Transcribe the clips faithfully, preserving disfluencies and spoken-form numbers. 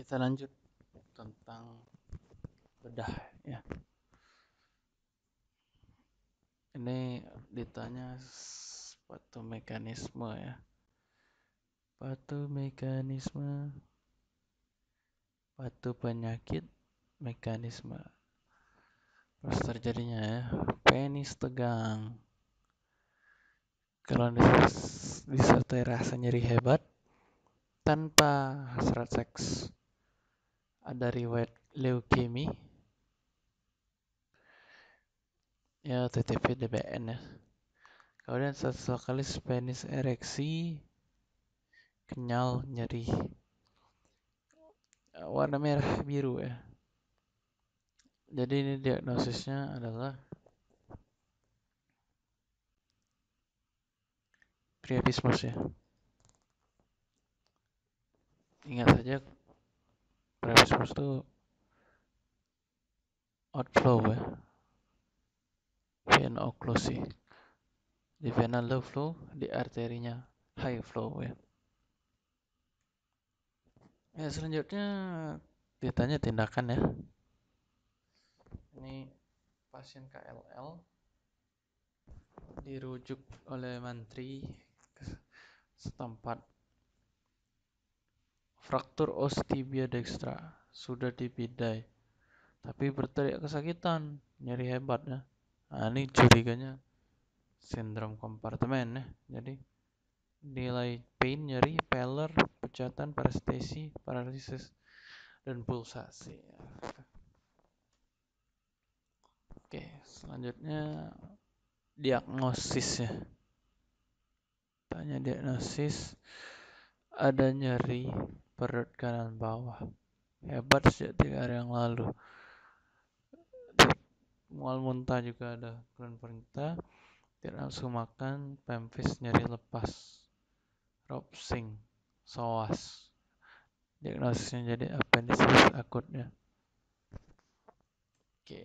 Kita lanjut tentang bedah ya. Ini ditanya suatu mekanisme ya. Suatu mekanisme, suatu penyakit, mekanisme. Terus terjadinya ya, penis tegang. Kalau dis- disertai rasa nyeri hebat tanpa hasrat seks, ada riwayat leukemi, ya T T P D B N ya. Kemudian sesuatu kali penis ereksi, kenyal, nyeri, warna merah biru ya. Jadi ini diagnosisnya adalah priapismus ya. Ingat saja priapismus itu outflow ya, vena occlusi. Di vena low flow, di arterinya high flow ya. Ya selanjutnya ditanya tindakan ya. Ini pasien K L L dirujuk oleh mantri ke setempat. Fraktur os tibia dextra, sudah dibidai, tapi berteriak kesakitan, nyeri hebat ya. Nah, ini curiganya sindrom kompartemen ya. Jadi nilai pain, nyeri, pallor, pecatan, parestesi, paralisis, dan pulsasi. Oke, selanjutnya diagnosis ya. Tanya diagnosis, ada nyeri perut kanan bawah, hebat sejak tiga hari yang lalu. Mual muntah juga ada, keluhan perintah, tidak nafsu makan, pempis, nyeri lepas, ropsing, psoas. Diagnosisnya jadi appendicitis akutnya. Oke.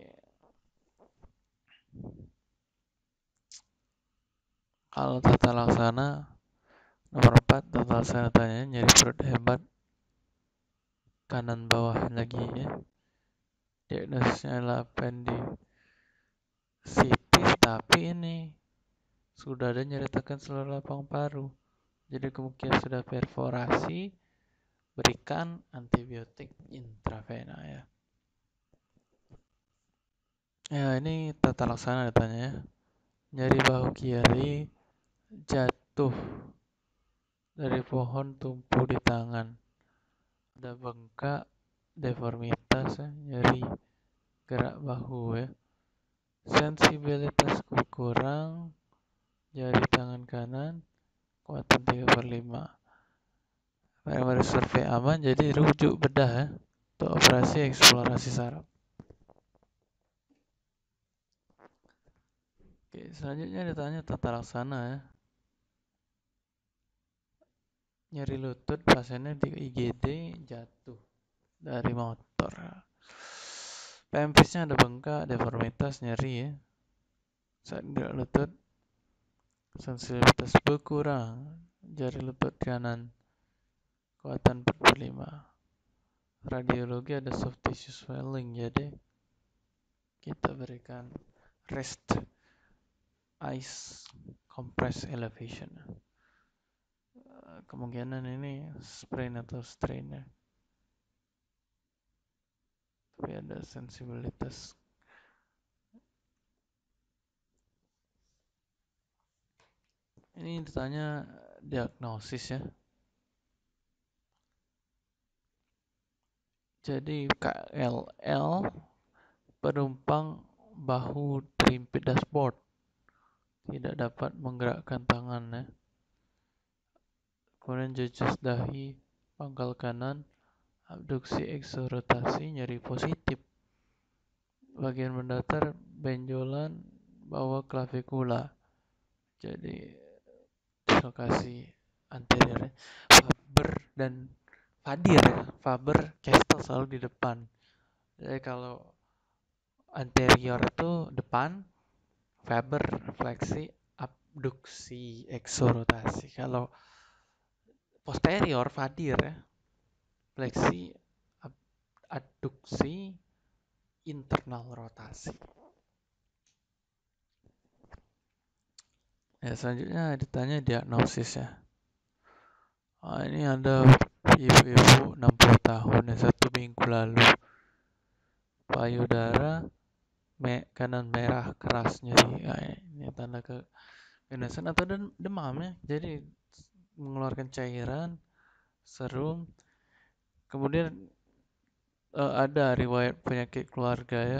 Kalau tata laksana nomor empat, tata laksana tanya nyeri perut hebat kanan bawah lagi ya. Diagnosisnya adalah appendicitis, tapi ini sudah ada nyeri tekan seluruh lapang paru. Jadi kemungkinan sudah perforasi, berikan antibiotik intravena ya. Ya ini tata laksana datanya ya. Nyeri bahu kiri, jatuh dari pohon tumpuh di tangan, ada bengkak, deformitas ya, nyeri gerak bahu ya, sensibilitas kurang, jari tangan kanan, kekuatan tiga per lima. Parameter survei aman, jadi rujuk bedah ya, untuk operasi eksplorasi saraf. Oke, selanjutnya ditanya tata laksana ya. Nyeri lutut, pasiennya di I G D jatuh dari motor. Pemphisnya ada bengkak, deformitas, nyeri ya. Saat gerak lutut, sensitivitas berkurang, jari lutut kanan, kekuatan empat per lima. Radiologi ada soft tissue swelling, jadi kita berikan rest ice compress elevation. Kemungkinan ini sprain atau strain ya. Tapi ada sensibilitas. Ini ditanya diagnosis ya. Jadi K L L penumpang bahu terimpit dashboard, tidak dapat menggerakkan tangan ya. Kemudian jejus dahi, pangkal kanan, abduksi eksorotasi, nyeri positif. Bagian mendatar, benjolan, bawah klavikula. Jadi dislokasi anterior. Faber dan Fadir ya. Faber Castell selalu di depan. Jadi kalau anterior itu depan, Faber fleksi, abduksi, eksorotasi. Kalau posterior Fadir ya, fleksi, adduksi, internal rotasi. Ya, selanjutnya ditanya diagnosis ya. Oh, ini ada ibu-ibu enam puluh tahun ya, satu minggu lalu payudara me kanan merah keras nyeri. Nah, ini tanda keganasan atau demam ya. Jadi mengeluarkan cairan, serum. Kemudian uh, ada riwayat penyakit keluarga ya.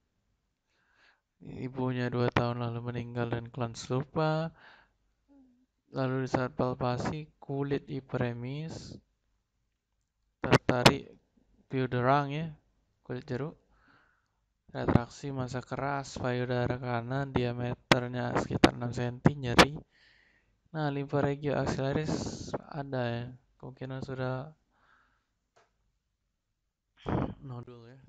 Ibunya dua tahun lalu meninggal dan kelan serupa. Lalu di saat palpasi kulit hiperemis, tertarik pioderang ya, kulit jeruk. Retraksi massa keras payudara kanan diameternya sekitar enam sentimeter, nyeri. Nah, limfa regio axillaris ada ya, kemungkinan sudah nodul ya.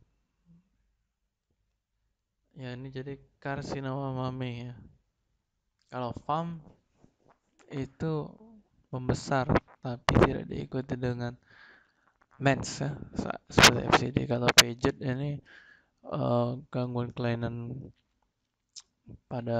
Ya, ini jadi karsinoma mame ya. Kalau F A M itu membesar tapi tidak diikuti dengan mens ya, seperti F C D. Kalau Paget ini uh, gangguan kelainan pada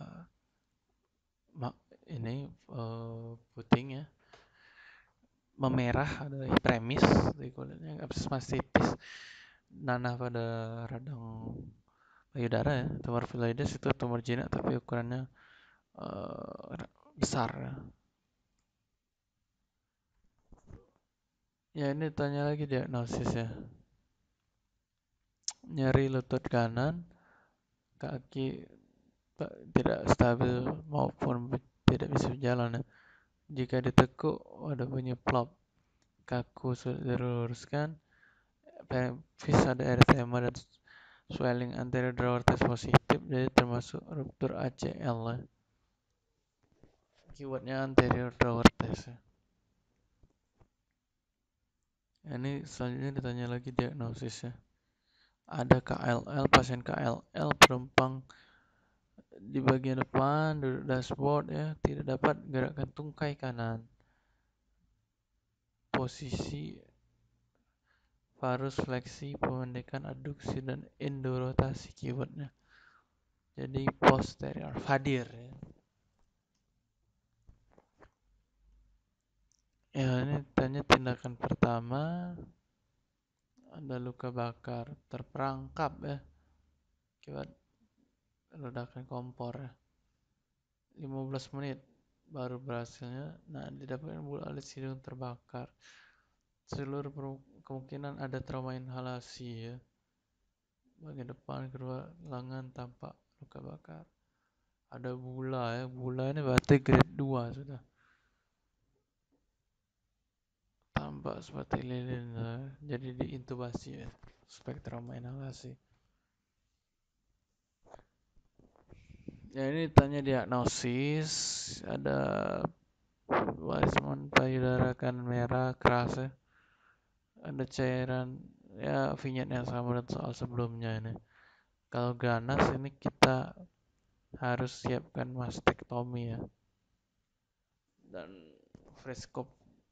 ini uh, puting ya, memerah, ada hiperemis di kulitnya, absces mastitis, nanah pada radang payudara ya, tumor filoides itu tumor jinak tapi ukurannya uh, besar ya. Ya, ini tanya lagi diagnosis ya. Nyeri lutut kanan, kaki tidak stabil maupun tidak bisa berjalan ya. Jika ditekuk ada bunyi plop, kaku sulit diluruskan, pelvis ada erythema dan swelling anterior drawer test positif, jadi termasuk ruptur A C L ya. Keywordnya anterior drawer test ya. Ini selanjutnya ditanya lagi diagnosis ya. Ada K L L, pasien K L L penumpang di bagian depan duduk dashboard ya, tidak dapat gerakkan tungkai kanan. Posisi varus fleksi, pemendekan adduksi dan endorotasi keywordnya. Jadi posterior fadir ya. Ya, ini tanya tindakan pertama, ada luka bakar terperangkap ya, akibat ledakan kompor ya. lima belas menit baru berhasilnya. Nah, didapatkan bulu alis hidung terbakar. Seluruh kemungkinan ada trauma inhalasi ya. Bagian depan kedua lengan tampak luka bakar. Ada bula ya, bula ini berarti grade dua sudah. Tampak seperti lilin ya. Jadi diintubasi ya, suspek trauma inhalasi. Ya, ini tanya diagnosis, ada Weisman payudara kanan merah keras ya. Ada cairan ya, vignette yang sama dengan soal sebelumnya ini. Kalau ganas ini kita harus siapkan mastektomi ya. Dan freskop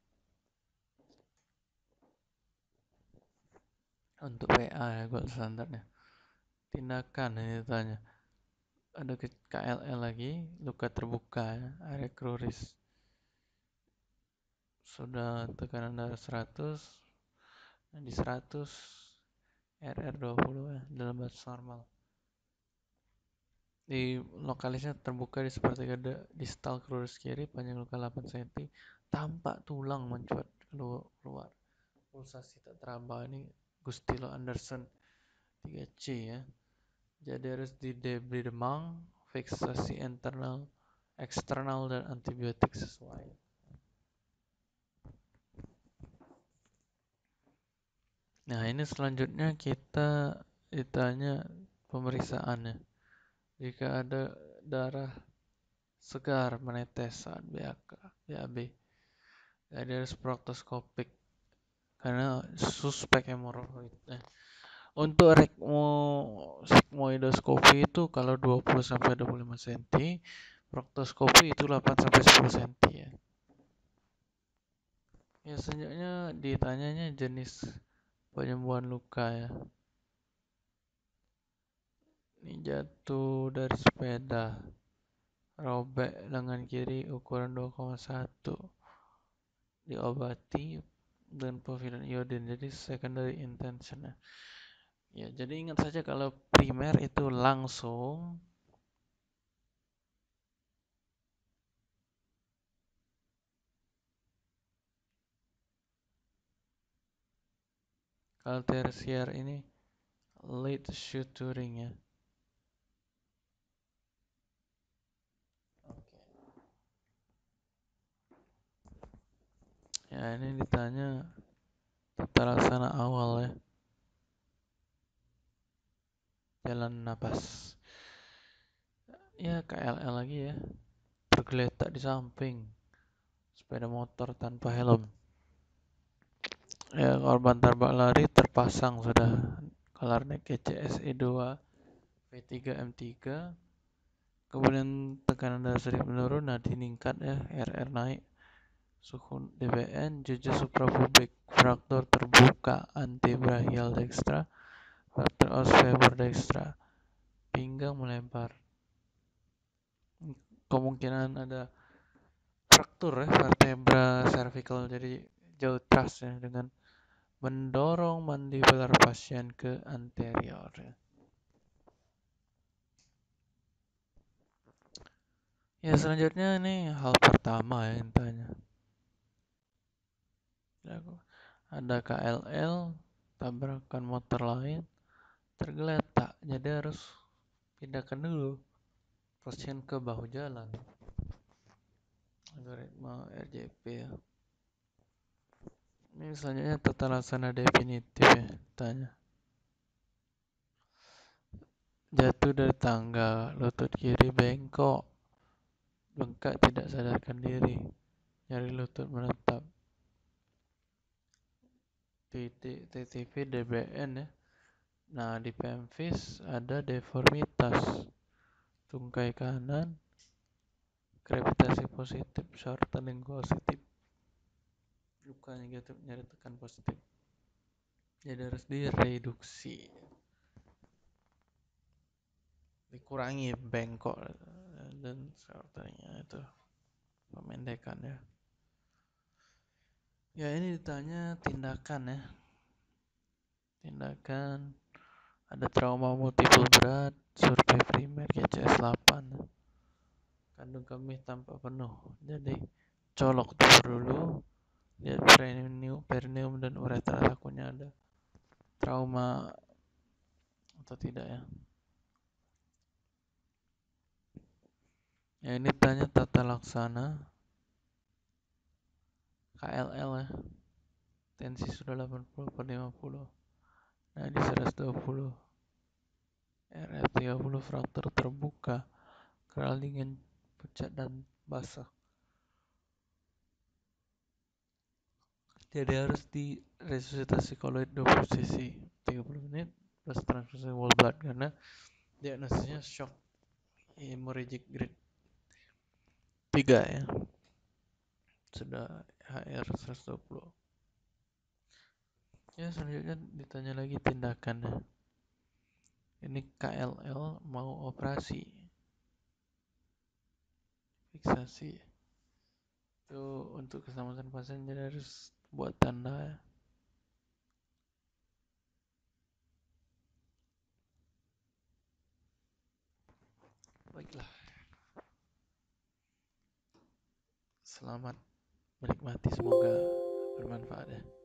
untuk P A ya, gold standarnya. Tindakan ini tanya. Ada K L L lagi, luka terbuka ya, area kruris. Sudah tekanan darah seratus, di seratus, R R dua puluh ya, dalam batas normal. Di lokalisnya terbuka di sepertiga distal kruris kiri, panjang luka delapan sentimeter, tampak tulang mencuat keluar. Pulsasi tak teraba, ini Gustilo Anderson tiga C ya. Jadi harus diberi demam, fiksasi internal, eksternal dan antibiotik sesuai. Nah, ini selanjutnya kita ditanya pemeriksaannya. Jika ada darah segar menetes saat B A B, jadi harus proktoskopik karena suspek hemoroid. Nah, untuk rekmo sigmoidoskopi itu kalau dua puluh sampai dua puluh lima sentimeter, proktoskopi itu delapan sampai sepuluh sentimeter ya. Ya, selanjutnya ditanyanya jenis penyembuhan luka ya. Ini jatuh dari sepeda, robek lengan kiri ukuran dua koma satu, diobati dengan povidone iodine, jadi secondary intention ya. Ya, jadi ingat saja kalau primer itu langsung, kalau tersier ini late suturing ya. Oke. Ya, ini ditanya tata laksana awal ya. Jalan napas. Ya, K L L lagi ya. Tergeletak di samping sepeda motor tanpa helm. Ya, korban tabrak lari terpasang sudah Kalarnek C S E dua V tiga M tiga. Kemudian tekanan darah sedikit menurun, nadi meningkat ya, R R naik, suhu D B N, jejak suprapubik, fraktur terbuka, antebrachial dextra, fraktur os femur dextra, pinggang melebar. Kemungkinan ada fraktur ya, vertebra cervical, jadi jauh thrust ya, dengan mendorong mandibular pasien ke anterior ya. Ya, selanjutnya ini hal pertama ya yang tanya. Ada K L L, tabrakan motor lain, tergeletak, jadi harus pindahkan dulu pasien ke bahu jalan. Algoritma R J P ya. Ini selanjutnya tata laksana definitif ya, tanya. Jatuh dari tangga, lutut kiri bengkok, bengkak tidak sadarkan diri, nyeri lutut menetap. Titik T T V D B N ya. Nah, di pemvis ada deformitas tungkai kanan, gravitasi positif, shortening positif, lukanya gitu, nyeri tekan positif, jadi harus direduksi, dikurangi bengkok dan shorteningnya itu, pemendekan ya. Ya, ini ditanya tindakan ya. Tindakan ada trauma multiple berat, survei primer G C S delapan, kandung kemih tampak penuh, jadi colok tubuh dulu, lihat perineum, perineum dan uretra, takutnya ada trauma atau tidak ya. Ya, ini tanya tata laksana K L L ya, tensi sudah delapan puluh per lima puluh, nah di seratus dua puluh, R F tiga puluh, fraktur terbuka, keral dingin, pucat dan basah, jadi harus di resusitasi koloid dua puluh cc tiga puluh menit plus transfusi whole blood karena diagnosisnya shock hemorrhagic grade tiga ya, sudah H R seratus dua puluh. Ya, selanjutnya ditanya lagi tindakannya. Ini K L L mau operasi, fiksasi itu untuk keselamatan pasien, jadi harus buat tanda ya. Baiklah, selamat menikmati, semoga bermanfaat ya.